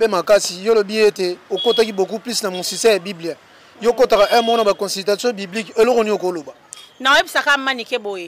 pe makasi yo lobi ete okotaki beaucoup plus na mon système Bible yo kotaka un mot na consultation biblique eloko ni okoloba na ebisaka manike boye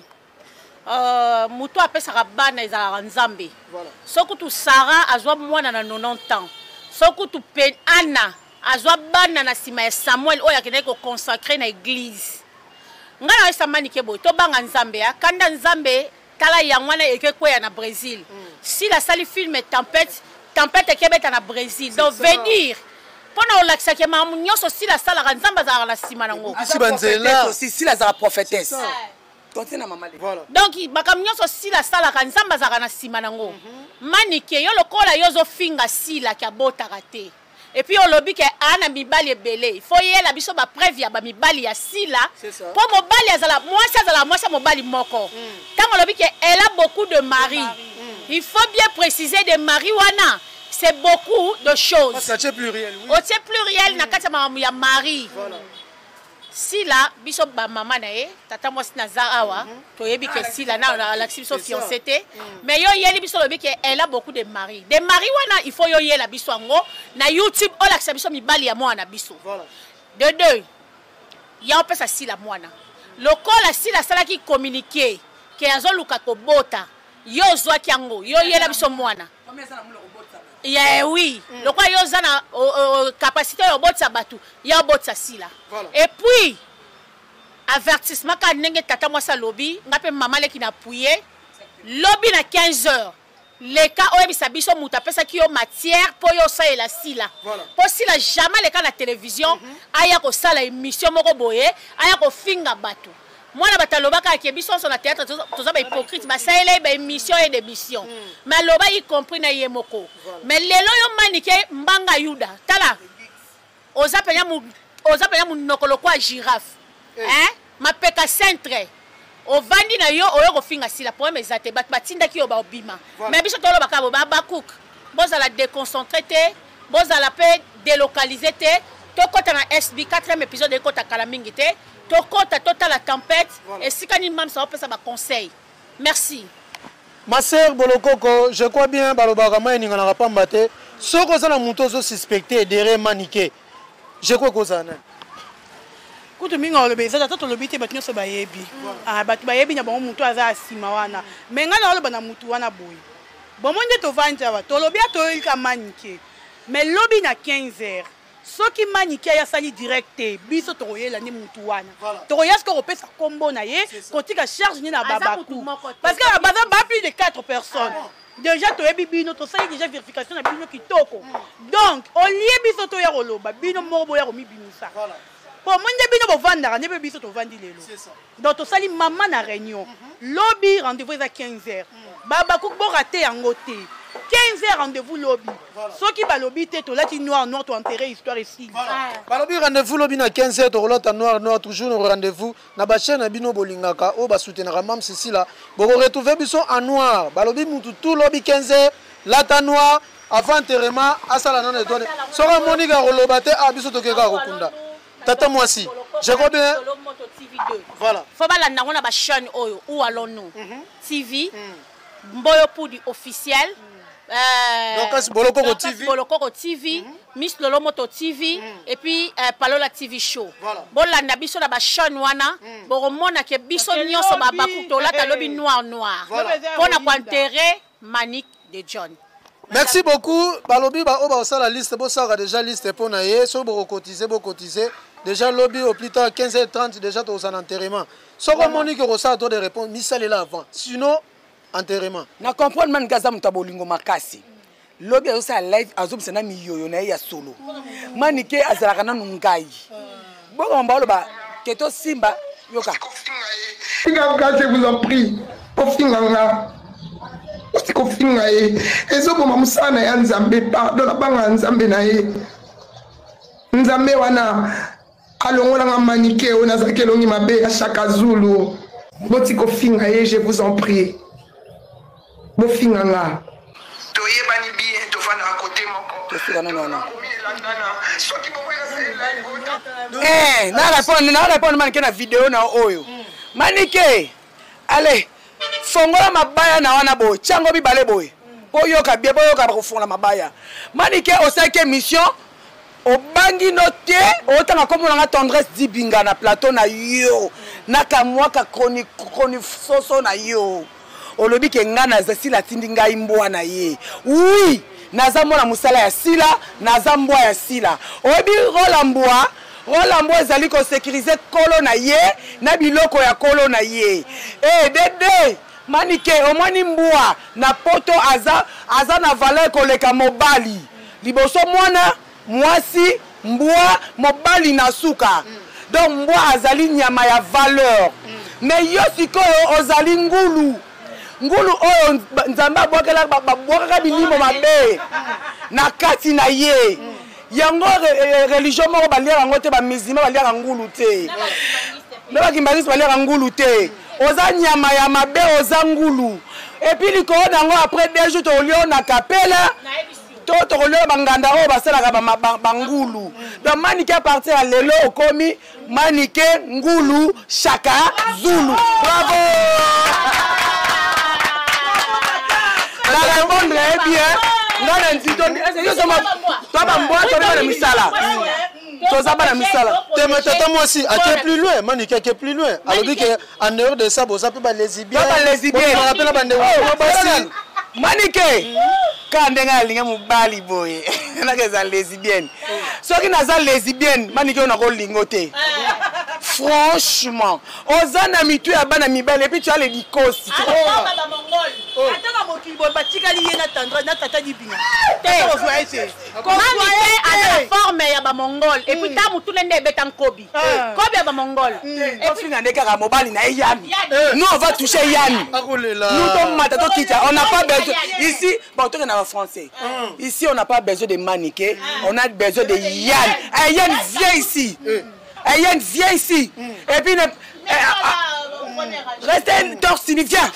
muto apesaka bana ezalaka nzambe soki tu Sara azwa mwana na 90 ans soki tu Ana azwa bana na sima ya Samuel oyo akendeki koconsacre na église nga na esa manike boye tobanga nzambe ya kanda nzambe tala yango wana ekekweya na Brésil si la sali film tempête ekebeta na Brésil donc veut dire pona olakisa ke mamu nyonso si la sala nzambe azalaka na sima nango si la zara prophétesse donc bakam nyonso si la sala nzambe azalaka na sima nango manike yo lokola yo zofinga sila ki abotaka te et puis on lobby que ana mibali ebele faut yela biso ba preuve ya ba mibali ya sila po mobali azala mwasi mobali moko tango lobby que elle a beaucoup de maris il faut bien préciser de mari wana c'est beaucoup de choses c'est pluriel oui c'est pluriel na kati ya mari sila biso ba mama na ye tata mwasi na zarawa to yebi ke sila na la biso fiancé te mais yo yeli biso lobi ke elle a beaucoup de maris wana il faut yo yela biso ngo na YouTube o la biso mibali ya mwana biso de deux ya opesa sila mwana lokola sila sala ki communiquer ke azoluka kobota yo zwa kiango yo yela biso mwana yeah, oui. Le quoi yo zana capacité yo botsa batu, yo botsa sila. Et puis avertissement ka nenge tata moi sa lobby, ngape maman le ki na pouye, lobby na 15h. Les cas oyebi sabiso muta pesa ki yo matière po yo sa la sila. Po sila jamais les cas la télévision, aya ko sala émission moko boye, aya ko finga batu. Moi na batalobaka ke biso sur la théâtre tous ba hypocrite ba saele ba émission et d'émission mais loba y compris na yemoko mais lelo yo manike mbanga yuda tala oza penya mu nokolo kwa girafe mapeka centre ovandi na yo oyo kofinga sila problème ezate batinda ki yo ba obima mais biso toloba ka ba cook boza la déconcentrer te boza la pe délocaliser te to kota na SB 4e épisode de kota kala mingi te Tokota total la tempête et si quand il m'a ça va ça conseil. Merci. Ma sœur Bolokoko, je crois bien Balobagama ni ngana pas mbaté. Ce que ça na muto zo suspecté derrière maniqué. Je crois que ça na. Kutu minga le beza tata le biti batnyo so bayebi. Ah batu bayebi na bon muto aza asima wana. Menga na lo bana mutu wana boy. Bon monde to vanja wa to lobia to ilka maniqué. Mais lobby na 15h. Ce qui manique ya sali directe biso toyela ni mutu wana toya ce ko pesa combo na ye kotika charge ni na babaku parce que la baza ba plus de 4 personnes déjà toyebi bino to sali déjà vérification na bino kitoko donc on lié biso to ya roloba bino morbo ya komi binisa pour monde bino bo vanda ne biso to vandi lelo donc to sali maman na réunion lobby rendez-vous à 15h babaku bo raté yango te 15h rendez-vous lobby. Ceux qui va lobby te là tu noir to enterrer histoire ici. Ba lobby rendez-vous lobby na 15h to lota noir toujours au rendez-vous na ba chaîne bino bolingaka o ba soutenir mam ceci là. Bo retrouver biso en noir. Ba lobby mutu tout lobby 15h lata noir avant enterrement asala non donné. Sora monika rolobate a biso to keka kokunda. Tata moi si. Je crois bien. Voilà. Faut ba la na ba chaîne oyo où allons-nous? TV Mboyo Poudi officiel. Donc Bolokoko TV, Miss Lolo Moto TV et puis Palola TV show. Bola na biso na ba chaîne wana, boromona ke biso nyonso ba bakuto la talobi noir. Pona ko enterrer Manique de John. Merci beaucoup. Balobi ba o ba la liste bo ça déjà liste pour na ye, so bo cotiser. Déjà lobby au plus tard 15h30 déjà to son enterrement. So ko Monique ko ça to de réponse, mi ça là avant. Sinon enterrement. Na comprendre man gaza mutabolingo makasi. Lobby azo sa live azo bisana miyoyo na ya solo. Manike azalaka na nungai. Bongo mbalo ba keto simba yoka. Je vous en prie. Ofinganga. Ofinga e. Ezo boma musana ya Nzambe pardon banga Nzambe na ye. Nzambe wana alongola nga manike ona zakelongi mabe ya Shaka Zulu. Boti kofinga e, je vous en prie. Bofinganga. Toye bani bien to fana à côté mon non. Na répondre manike na vidéo na oyo. Manike. Allez, fongola mabaya na wana boy, chango bibale boy. boyoka bien boyoka bakofungula mabaya manike osalaki émission obangi no te otanga komona tendresse dibinga na plateau na yo nakamwaka chronique soso na yo olobi ke nga naza sila tindi ngai mbwa na ye oui naza mwana musala ya sila naza mbwa ya sila oyebi rola mbwa ezali kosécurize kolo na ye na biloko ya kolo na ye dede manike omwani mbwa na poto aza na valeur koleka mobali liboso mwana mwasi mbwa mobali na suka donc mbwa azali nyama ya valeur mais yo sikoyo ozali ngulu oyo nzambe abwakaka bilimo mabe na kati na ye yango religion moko baliaka yango te bamizima baliaka ngulu te me bakimbangisi baliaka ngulu te oza nyama ya mabe oza ngulu epuis likolo nango après 2 jours tolio na kapela tokolio banganda oyo basalaka bangulu donc manike à partir ya lelo okomi manike ngulu shaka zulu bravo na répondre bien ngana ntito yo sama toba mbwa toba na misala toza bana misala tema tata moi aussi à plus loin manike à plus loin alors que en dehors de ça boza pe ba lesbienne on rappelle bande manike kande nga linga mobali boye nakeza lesbienne soki naza lesbienne manike ona ko lingote franchement ozana mitu ya bana mibale et puis tu as les dikosi ataka mokili boye batikali ye na tendre na tata dibinga la forme ya bamongole et puis ta mutu nende ebeta nkobi kobi ya bamongole ofinga nde kaka mobali na yami nous on va toucher yami nous tomata tokita on n'a pas besoin ici bon toi na français ici on n'a pas besoin de maniquer on a besoin de Yann. Yann viens ici. Yann viens ici. Et puis restez torse viens.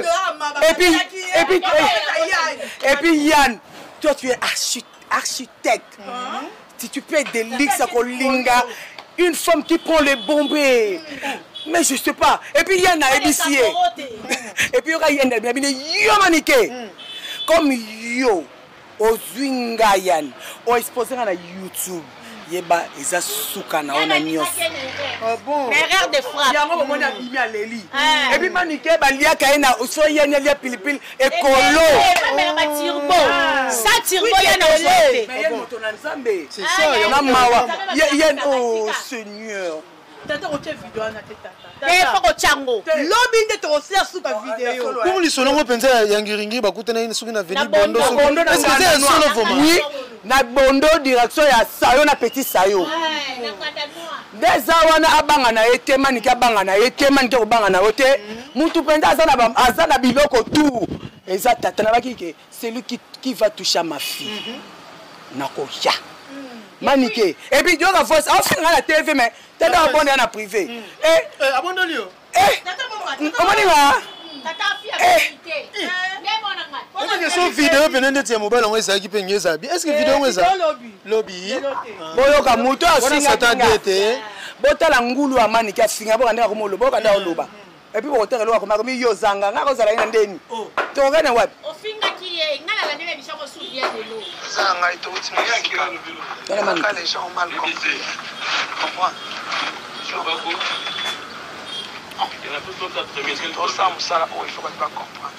Et puis Yann, toi tu es architecte. Si tu peux des lix à Kolinga, une femme qui prend les bombées. Mais je sais pas. Et puis Yann a ébissé. Et puis Yann a yo maniqué. Comme yo. Ozwinga Yann o exposé na YouTube yeba eza suka na ona nyos bon erreur de frappe yango mona bimi aleli et puis manike baliaka ina so Yann alia pilipili ekolo ba tirbo ça tirbo yana ozote mais Yann moto na nzambe c'est ça yana mawa Yann oh Seigneur tata o tche vidéo na tata faut que chango lobi nde to osia suka vidéo pour li sonongo penza yangiringi bakutana ina suki na veni bondo est-ce que c'est solo vraiment oui na bondo direction ya sayo na petit sayo des awana abanga na ete maniki abanga na ete maniki obanga na ote mutu penza azana biloko tout eza tata na bakike c'est lui qui va toucher ma fille nakoya manike et puis Dieu a force on fait la TV mais t'es abonné à la privé abonné lui comment il va tata fille est-ce que son vidéo venait de tia mobile on esa qui peut ngeza bi est-ce que vidéo ngeza lobby boyoka muto asinga tete botala ngulu ya manike asinga bokanda ko molo bokanda oloba et puis botela lo ko mi yo zanga ngako zala ina ndeni to gane wapi ofinga ki ye ngala la ndele bishako souviens de l'eau zanga ito utimia kilo quand les gens ont mal compris comprends il y en a plus d'autres premiers que ça il faut pas comprendre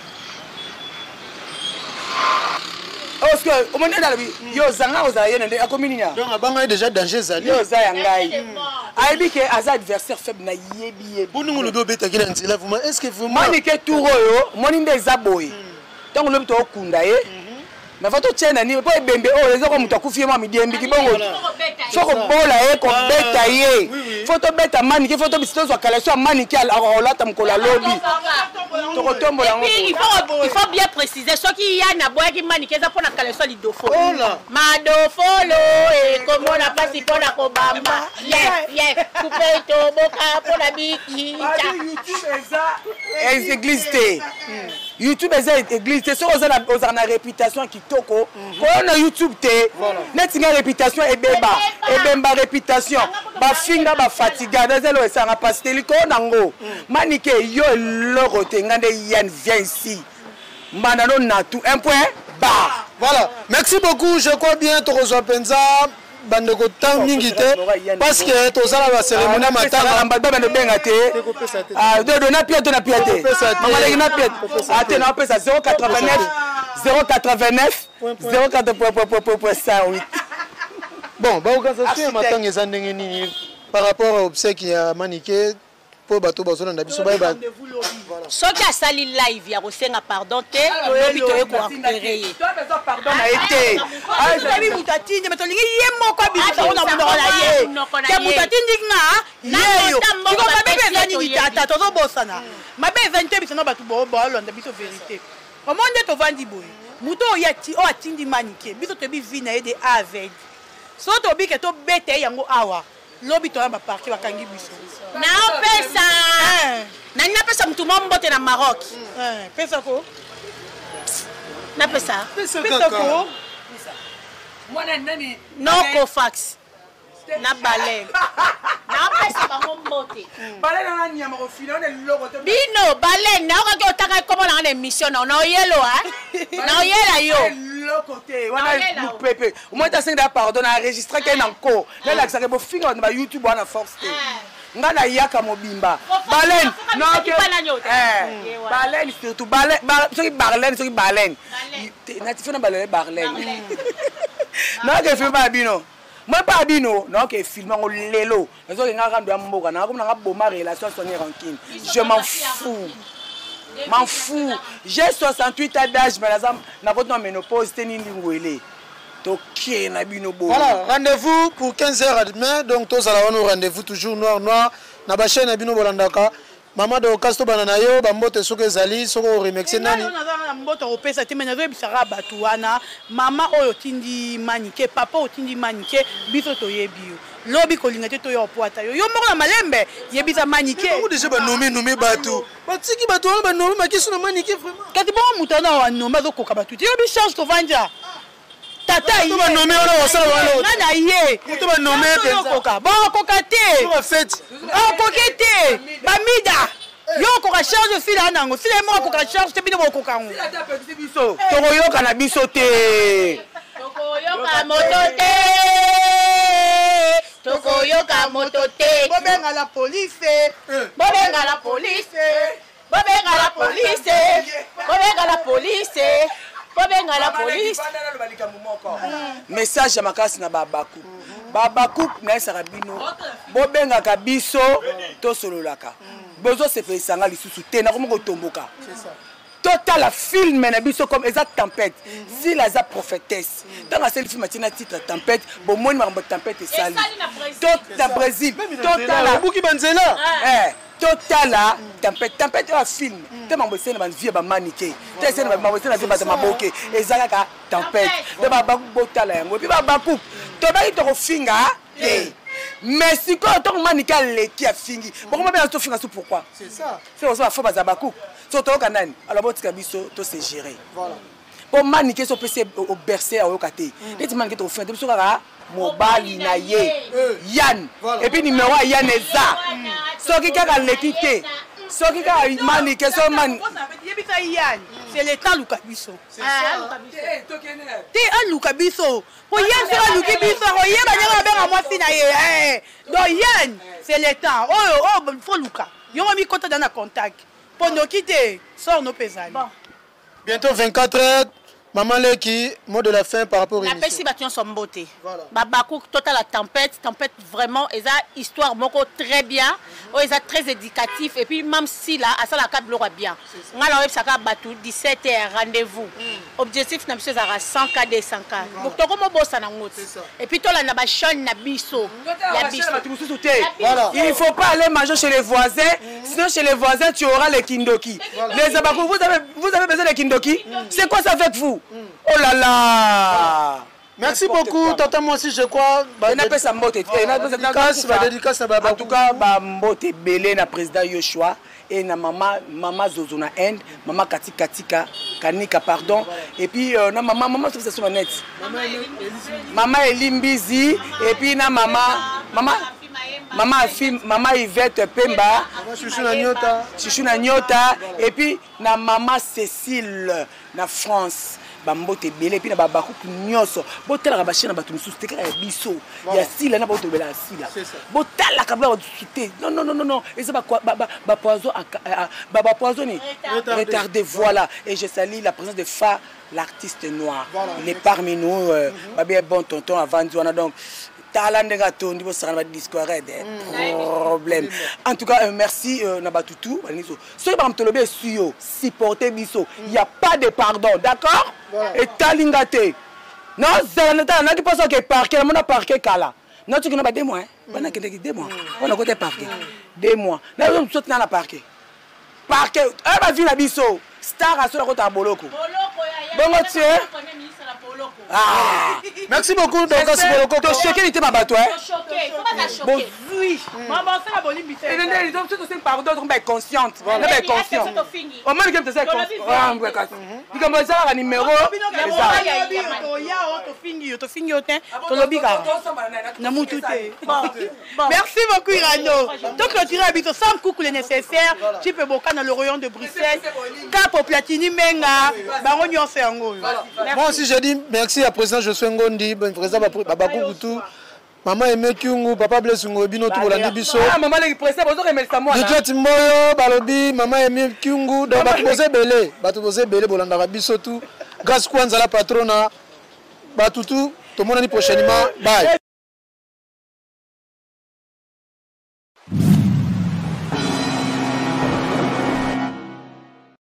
parce que au moment là yo zanga ozala yene nde akomini nya donc abanga déjà danger zali yo za yangai aibi ke aza adversaire faible na yebi bonungu lobi obeta kila ntila vraiment est-ce que vraiment manike tour oyo moni nde zaboy donc lobi to okunda ye na foto tchena ni po ebembe o ezoko mutu akufie mwa midembi kibongo soko bola ye ko beta ye foto beta manike foto bisito zo kala so manike alolata mkola lobi toko tombo yango il faut bien préciser ce qui y a na boya ki manike za pona kala so lidofo madofolo e comme on a pas si pona ko bamba yeah couper to boka pona biki église te YouTube eza église te so oza na réputation kitoko ko na YouTube te net nga réputation ebemba réputation ba finga ba fatiga dazelo esanga pastel ko nango manike yo loko te ngande Yann viens ici manano na tout un point bar. Voilà. Merci beaucoup. Je crois bien Torozo Penza. Bandeko temps mingi te parce que tozala la cérémonie matanga ambado bando benga te do na pied mama leki na pied ate na pesa 089 0,4.8 bon ba organisation matanga eza ndenge nini par rapport au obsèque ya Maniké po bato bazolanda biso ba soki asali live ya kosenga pardon te lobi toye koakureye pardon na été ayi mutatinde metolingi ye moko abisa ona munoko na ye ke mutatindi nga yeyo tiko mabe ezani bitata tozobosana mabe ezani te biso na bato bolonda biso vérité omonde tovandi boye muto oyo atindi Maniké biso toyebi vi na ye de A à Z so tobi ke tobete yango awa lobi toya baparke bakangi biso naopesa nani napesa mutu mo mbote na Maroc pesa ko napesa ko mwana nani noko fax na balen napesa bango mbote balen na nyama ko fina on loko to bino balen na okaki otaka komo na émission na oyelo na oyela yo côté wana pepe au moins ta 5 pardon na enregistrer qu'un encore là la ça que finga na YouTube wana force nga na yaka mobimba balen non balen surtout balen soki balen na tifona balen non que film ba bino moi pas bino non que film ngo lelo nazo nga kando ya mboka na comme na boma relation sonner rancune je m'en fous. J'ai 68 ans d'âge, mais na votre ménopause, c'est une lingouélé. Voilà, rendez-vous pour 15h à demain. Donc, tous à la rendez-vous toujours noir. Na ba chaîne Bino Bolandaka. Maman de Okasto Bananayo, Bambote Soke Zali, Soko Remexé Nani. Mbote opesa te menazo bisara batuana. Mama oyo tindi Maniké, papa oyo tindi Maniké, biso toyebi. Lobi kolinga te toyo poata yo. Yo moko na malembe, yebisa Maniké. Vous déjà ba nommer batu. Batiki batu ba nommer makiso na Maniké vraiment. Kati bon mutana wa nommer zo koka batu. Yo bi change to vanja. Tata yi. To ba nommer ona wasala walo. Nana ye. To ba nommer koka. Bon koka te. To ba fête. Oh kokete. Bamida. Yo koka charge fila nango. Fila mo koka charge te bino koka ngo. Fila ta petit biso. To yoka na biso te. Tokoyoka moto te. Tokoyoka moto te. Bobenga la police. Bobenga la police. Bobenga la police. Bobenga la police. Bobenga la police. Message ya makasi na babaku. Babaku na sarabino. Bobenga ka biso to sololaka. Bozo se fait sanga lisusu te na komo kotomboka. C'est ça. Total la film na biso comme exact tempête. Si la prophétesse. Dans la seule film tina titre tempête, bon moi ma tempête et sali. Total Brésil. Total la buki banzela. Total la tempête un film. Te ma bossé na vie ba Maniké. Te c'est ma bossé na ba ma boké. Ezaka tempête. Te ba ba botala yango. Puis ba baku. To ba ito finga. Mais si quand on Maniké le qui a fini. Pourquoi bien to finga pourquoi? C'est ça. C'est aussi faut ba zabaku. Soto kanani alors botika biso to se gérer voilà pour Maniké so pese au bercer au kate neti Maniké to faire biso kaka mobali na ye Yann et puis numéro Yann eza soki kaka lekite soki kaka Maniké so man yebita Yann c'est l'état luka biso c'est ça te aluka biso po Yann c'est aluki biso ko yeba nyanga benga mwasi na ye donc Yann c'est l'état oh faut luka yo mi kota dans contact. Pour nous quitter, sort nos pesades. Bon. Bientôt 24 heures. Maman Leki, mot de la fin par rapport à la Pessi Bation son beauté. Voilà. Babakou, total la tempête vraiment, ils ont histoire moko très bien, ils ont très éducatif et puis même si là, à ça la cap l'aura bien. On a l'envie ça batou 17h rendez-vous. Objectif n'a pas 100K 200K. Donc toi comment bosse na ngoti. Et puis toi là na ba chaîne na biso. Ya biso. Voilà. Il faut pas aller manger chez les voisins, sinon chez les voisins tu auras les kindoki. Les abakou, vous avez besoin de kindoki? C'est quoi ça avec vous? Oh là là! Merci beaucoup, tata moi aussi je crois. En tout cas, Mbote Belé na président Yoshua et na maman Zozo na Inde, maman Katika Kanika pardon et puis na maman c'est sur net. Maman Elimbizi et puis na maman Yvette Pemba, Chouchou na Nyota et puis na maman Cécile na France. bambote ebele mpe na babakuku nyonso botalaka bashie na bato mosusu te kaka ya biso ya sila na baotobela ya sila botalaka bila badusu te non eza bapoisonné retardé voilà et je salue la présence de Fa l'artiste noir il est parmi nous babie bon tonton avant wana donc talandenga tondi bosakana ba discored problème en tout cas merci na batutu baniso soki bamtolobe suyo supporter biso il y a pas de pardon d'accord et talingate non zalana na pas ça que parquet na mona parquet kala non tu que na ba 2 mois bana kende 2 mois on a côté parquet 2 mois na on saute na la parquet ba vie na biso star a sur la côté à boloko bongo tu ah merci beaucoup Dorcas Boloko to choqué était ma bateau hein bon oui maman ça la bolimbi et les donc c'est pardon donc ben consciente voilà ben conscient au moins que tu sais ah ouais quand il commence à un numéro to fingi otin to lobika na mutu te merci beaucoup Irano donc clôturer habito sans coucou le nécessaire tu peux boka dans le rayon de Bruxelles Cap au Platini menga bango nyonso yango moi aussi je dis merci à président Josué Ngondi président Babakukutu maman Aimé Kyungu papa Blaise Ngobino tout bolandi biso maman le président bozo remercier moi Diklet Moyo balobi maman Aimé Kyungu donc bato bosé belé bolanda biso tout grâce kwanza la patrona batutu to monani prochainement bye